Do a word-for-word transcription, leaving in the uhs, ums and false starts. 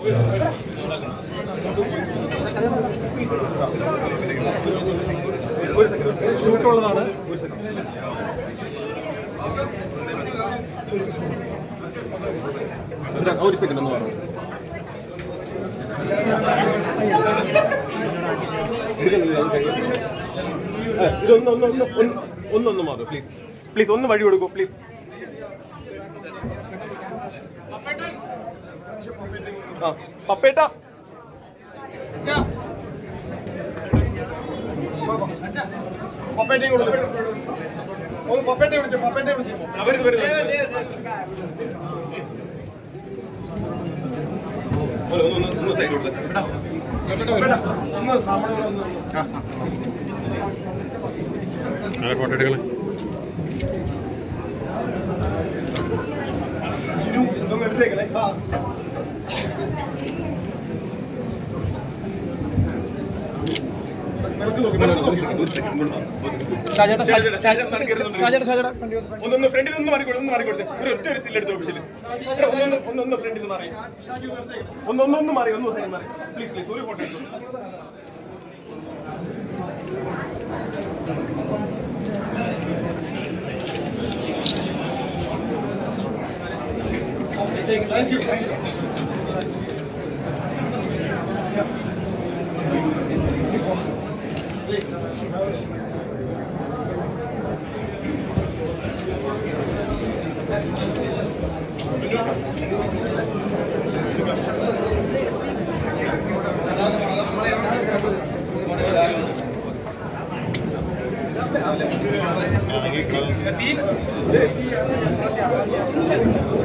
ഒരു സെക്കൻഡ് ഷൂട്ടുള്ളതാണ്. ഒരു സെക്കൻഡ് ഒരു സെക്കൻഡ് ഒന്ന് പറഞ്ഞു. ഇതൊന്ന് ഒന്ന് ഒന്ന് ഒന്നൊന്ന് മാറും പ്ലീസ്. പ്ലീസ് ഒന്ന് വഴി കൊടുക്കൂ പ്ലീസ്. ആ പപ്പേട്ട പപ്പേട്ടയും കൊടുക്കും. ഒന്ന് പപ്പേട്ടെ വിളിച്ചു പപ്പേട്ടെ വിളിച്ചു അവർക്ക് വരുന്നത് ഒന്ന് സൈഡ് കൊടുത്തേ. ഒന്ന് സാമാന്യ ഫോട്ടോ എടുക്കണം. ഇതൊന്നും എടുത്തേക്കണേ. ഒന്നൊന്ന് ഫ്രണ്ടിൽ നിന്ന് മാറിക്കൊടുത്ത് ഒന്ന് മാറിക്കൊടുത്ത് ഒരു ഒറ്റ ഒരു സ്റ്റിൽ എടുത്ത് ഓഫീസിൽ ഒന്നൊന്ന് ഒന്നൊന്ന് ഫ്രണ്ടിൽ നിന്ന് മാറി ഒന്നൊന്നൊന്ന് മാറി ഒന്ന് സൈഡ് മാറി പ്ലീസ് പ്ലീസ് ഒരു ഫോട്ടോ എടുത്തു. Thank you thank you. तीन